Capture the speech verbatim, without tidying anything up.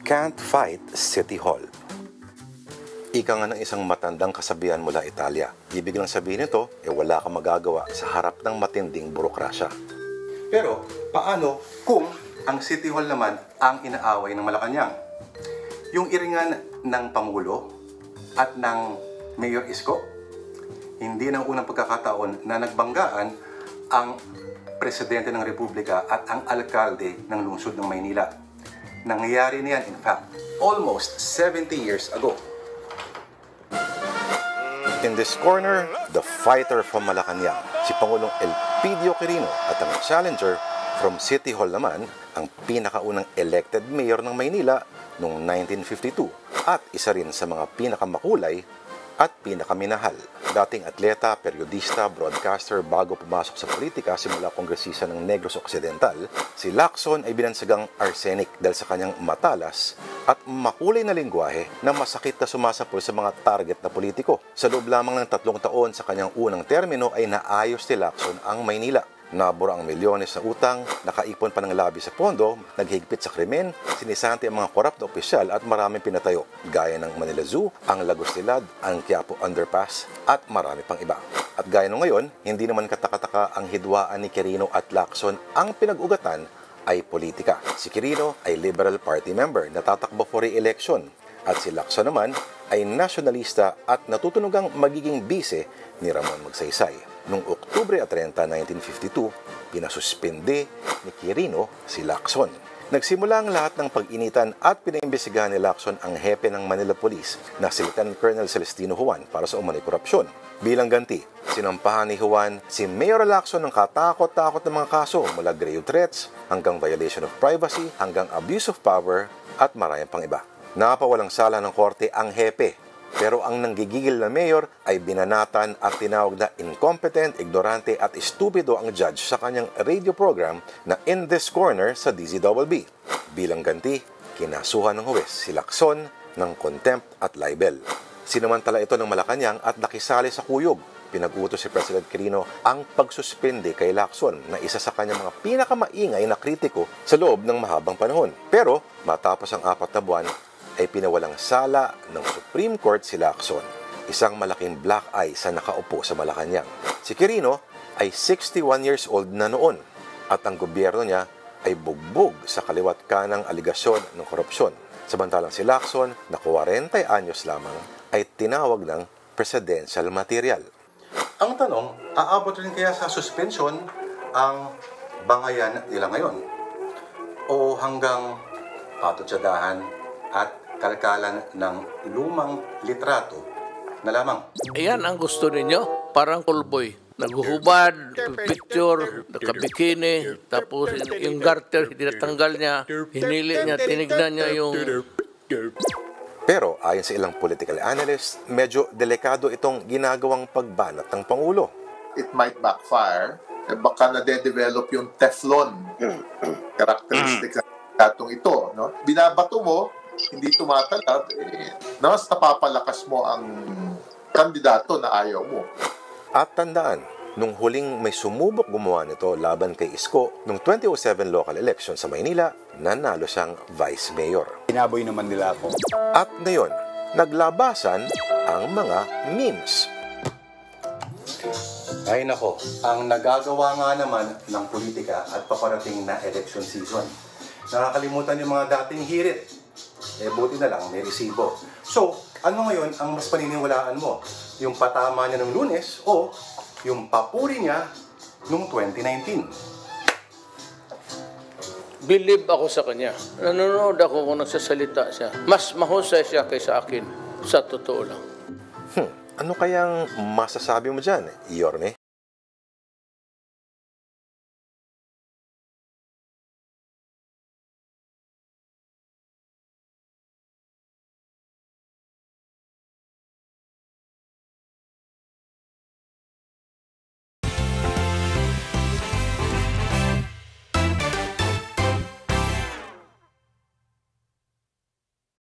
can't fight City Hall. Ika nga ng isang matandang kasabihan mula Italia. Ibig lang sabihin nito, eh wala kang magagawa sa harap ng matinding burokrasya. Pero, paano kung ang City Hall naman ang inaaway ng Malacanang? Yung iringan ng Pangulo at ng Mayor Isko, hindi ng unang pagkakataon na nagbanggaan ang Presidente ng Republika at ang Alkalde ng lungsod ng Maynila. Nangyayari niyan, in fact, almost seventy years ago. In this corner, the fighter from Malacanang, si Pangulong Elpidio Quirino, at ang challenger from City Hall naman, ang pinakaunang elected mayor ng Maynila noong nineteen fifty-two at isa rin sa mga pinakamakulay at pinakaminahal. Dating atleta, periodista, broadcaster bago pumasok sa politika simula kongresista ng Negros Occidental, si Lacson ay binansagang arsenic dahil sa kanyang matalas at makulay na lingwahe na masakit na sumasapol sa mga target na politiko. Sa loob lamang ng tatlong taon sa kanyang unang termino ay naayos ni Lacson ang Maynila. Nabura ang milyones na utang, nakaipon pa ng labi sa pondo, naghigpit sa krimen, sinisanti ang mga korap na opisyal at maraming pinatayo, gaya ng Manila Zoo, ang Lagos Tilad, ang Quiapo Underpass, at marami pang iba. At gaya ng ngayon, hindi naman katakataka ang hidwaan ni Quirino at Lacson, ang pinag-ugatan ay politika. Si Quirino ay Liberal Party member na tatakbo for re-election, at si Lacson naman ay nasyonalista at natutunugang magiging bise ni Ramon Magsaysay. Noong Oktubre thirtieth, nineteen fifty-two, pinasuspindi ni Quirino si Lacson. Nagsimula ang lahat ng pag-initan at pinaimbestigahan ni Lacson ang hepe ng Manila Police na si Lieutenant Colonel Celestino Juan para sa umano'y korupsyon. Bilang ganti, sinampahan ni Juan si Mayor Lacson ng katakot-takot na mga kaso mula grave threats hanggang violation of privacy hanggang abuse of power at maraming pang iba. Napawalang sala ng korte ang hepe. Pero ang nanggigigil na mayor ay binanatan at tinawag na incompetent, ignorante at estupido ang judge sa kanyang radio program na In This Corner sa D Z B B. Bilang ganti, kinasuhan ng huwes si Lacson ng contempt at libel. Sinamantala ito ng Malacanang at nakisali sa kuyog. Pinag-utos si President Quirino ang pagsuspende kay Lacson na isa sa kanyang mga pinakamaingay na kritiko sa loob ng mahabang panahon. Pero matapos ang apat na buwan, ay pinawalang sala ng Supreme Court si Lacson, isang malaking black eye sa nakaupo sa Malacanang. Si Quirino ay sixty-one years old na noon at ang gobyerno niya ay bugbog sa kaliwat kanang aligasyon ng korupsyon. Samantalang si Lacson, na forty anyos lamang, ay tinawag ng presidential material. Ang tanong, aabot rin kaya sa suspension ang bangayan nila ngayon? O hanggang patutsadahan at kalkalan ng lumang litrato na lamang? Ayan ang gusto ninyo, parang callboy. Naguhubad, picture, nakabikini, tapos yung garter, tinatanggal niya, hinili niya, tinignan niya yung... Pero ayon sa ilang political analysts, medyo delikado itong ginagawang pagbanat ng Pangulo. It might backfire. Eh, baka na-develop yung Teflon characteristic ng katong ito. No? Binabato mo, hindi tumatalab, eh, mas napapalakas mo ang kandidato na ayaw mo. At tandaan, nung huling may sumubok gumawa nito laban kay Isko, nung twenty oh seven local election sa Maynila, nanalo siyang vice mayor. Pinaboy naman nila ako. At ngayon, naglabasan ang mga memes. Ay nako, ang nagagawa nga naman ng politika at paparating na election season. Nakakalimutan yung mga dating hirit. Eh, buti na lang, may resibo. So, ano ngayon ang mas paniniwalaan mo? Yung patama niya ng Lunes o yung papuri niya noong twenty nineteen? Believe ako sa kanya. Nanonood ako kung nagsasalita siya. Mas mahusay siya kaysa akin. Sa totoo lang. Hmm, ano kayang masasabi mo dyan, Yorme?